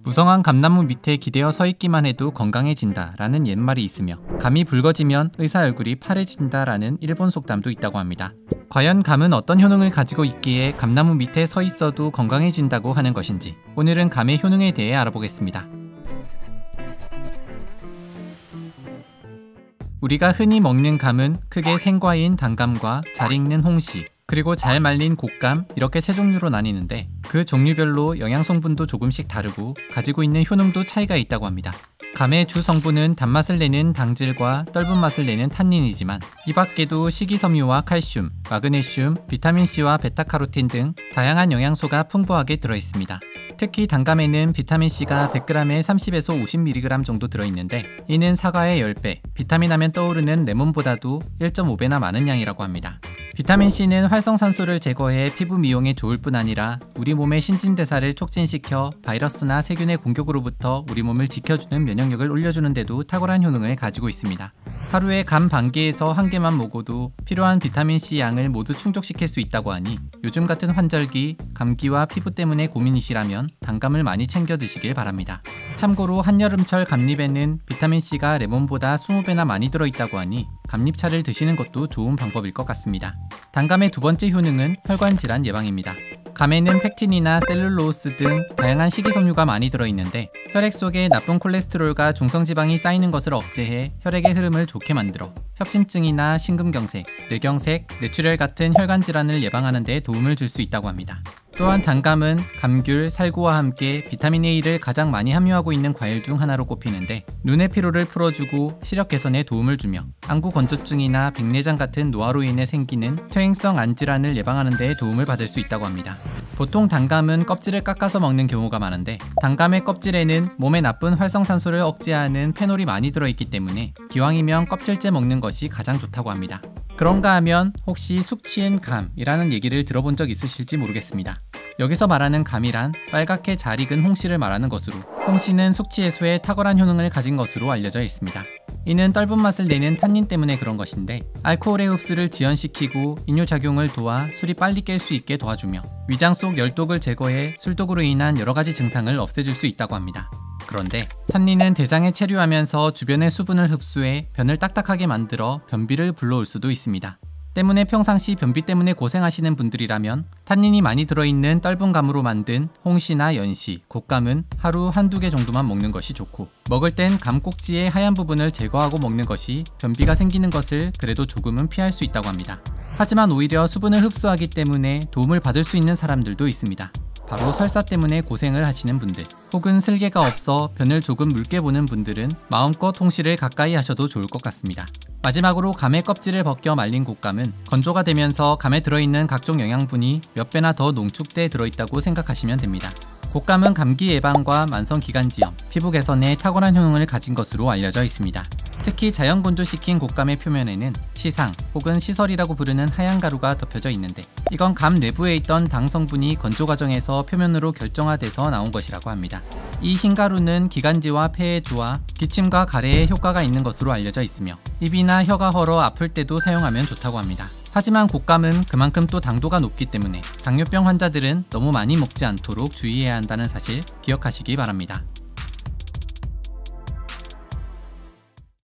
무성한 감나무 밑에 기대어 서 있기만 해도 건강해진다 라는 옛말이 있으며, 감이 붉어지면 의사 얼굴이 파래진다 라는 일본 속담도 있다고 합니다. 과연 감은 어떤 효능을 가지고 있기에 감나무 밑에 서 있어도 건강해진다고 하는 것인지, 오늘은 감의 효능에 대해 알아보겠습니다. 우리가 흔히 먹는 감은 크게 생과인 단감과 잘 익는 홍시, 그리고 잘 말린 곶감, 이렇게 세 종류로 나뉘는데, 그 종류별로 영양 성분도 조금씩 다르고 가지고 있는 효능도 차이가 있다고 합니다. 감의 주 성분은 단맛을 내는 당질과 떫은 맛을 내는 탄닌이지만, 이 밖에도 식이섬유와 칼슘, 마그네슘, 비타민C와 베타카로틴 등 다양한 영양소가 풍부하게 들어있습니다. 특히 단감에는 비타민C가 100g에 30에서 50mg 정도 들어있는데, 이는 사과의 10배, 비타민 하면 떠오르는 레몬보다도 1.5배나 많은 양이라고 합니다. 비타민C는 활성산소를 제거해 피부 미용에 좋을 뿐 아니라 우리 몸의 신진대사를 촉진시켜 바이러스나 세균의 공격으로부터 우리 몸을 지켜주는 면역력을 올려주는 데도 탁월한 효능을 가지고 있습니다. 하루에 감 반 개에서 한 개만 먹어도 필요한 비타민C 양을 모두 충족시킬 수 있다고 하니, 요즘 같은 환절기, 감기와 피부 때문에 고민이시라면 단감을 많이 챙겨 드시길 바랍니다. 참고로 한여름철 감잎에는 비타민C가 레몬보다 20배나 많이 들어있다고 하니 감잎차를 드시는 것도 좋은 방법일 것 같습니다. 단감의 두 번째 효능은 혈관질환 예방입니다. 감에는 펙틴이나 셀룰로스 등 다양한 식이섬유가 많이 들어있는데, 혈액 속에 나쁜 콜레스테롤과 중성지방이 쌓이는 것을 억제해 혈액의 흐름을 좋게 만들어 협심증이나 심근경색, 뇌경색, 뇌출혈 같은 혈관 질환을 예방하는 데 도움을 줄 수 있다고 합니다. 또한 단감은 감귤, 살구와 함께 비타민 A를 가장 많이 함유하고 있는 과일 중 하나로 꼽히는데, 눈의 피로를 풀어주고 시력 개선에 도움을 주며 안구 건조증이나 백내장 같은 노화로 인해 생기는 퇴행성 안 질환을 예방하는 데 도움을 받을 수 있다고 합니다. 보통 단감은 껍질을 깎아서 먹는 경우가 많은데, 단감의 껍질에는 몸에 나쁜 활성산소를 억제하는 페놀이 많이 들어있기 때문에 기왕이면 껍질째 먹는 것이 가장 좋다고 합니다. 그런가 하면 혹시 숙취엔 감이라는 얘기를 들어본 적 있으실지 모르겠습니다. 여기서 말하는 감이란 빨갛게 잘 익은 홍시를 말하는 것으로, 홍시는 숙취 해소에 탁월한 효능을 가진 것으로 알려져 있습니다. 이는 떫은 맛을 내는 탄닌 때문에 그런 것인데, 알코올의 흡수를 지연시키고 이뇨작용을 도와 술이 빨리 깰 수 있게 도와주며 위장 속 열독을 제거해 술독으로 인한 여러가지 증상을 없애줄 수 있다고 합니다. 그런데 탄닌은 대장에 체류하면서 주변의 수분을 흡수해 변을 딱딱하게 만들어 변비를 불러올 수도 있습니다. 때문에 평상시 변비 때문에 고생하시는 분들이라면 탄닌이 많이 들어있는 떫은 감으로 만든 홍시나 연시, 곶감은 하루 한두 개 정도만 먹는 것이 좋고, 먹을 땐 감 꼭지의 하얀 부분을 제거하고 먹는 것이 변비가 생기는 것을 그래도 조금은 피할 수 있다고 합니다. 하지만 오히려 수분을 흡수하기 때문에 도움을 받을 수 있는 사람들도 있습니다. 바로 설사 때문에 고생을 하시는 분들, 혹은 슬개가 없어 변을 조금 묽게 보는 분들은 마음껏 홍시를 가까이 하셔도 좋을 것 같습니다. 마지막으로 감의 껍질을 벗겨 말린 곶감은 건조가 되면서 감에 들어있는 각종 영양분이 몇 배나 더 농축돼 들어있다고 생각하시면 됩니다. 곶감은 감기 예방과 만성기관지염, 피부 개선에 탁월한 효능을 가진 것으로 알려져 있습니다. 특히 자연 건조시킨 곶감의 표면에는 시상 혹은 시설이라고 부르는 하얀 가루가 덮여져 있는데, 이건 감 내부에 있던 당 성분이 건조 과정에서 표면으로 결정화돼서 나온 것이라고 합니다. 이 흰 가루는 기관지와 폐의 조화, 기침과 가래에 효과가 있는 것으로 알려져 있으며, 입이나 혀가 헐어 아플 때도 사용하면 좋다고 합니다. 하지만 곶감은 그만큼 또 당도가 높기 때문에 당뇨병 환자들은 너무 많이 먹지 않도록 주의해야 한다는 사실 기억하시기 바랍니다.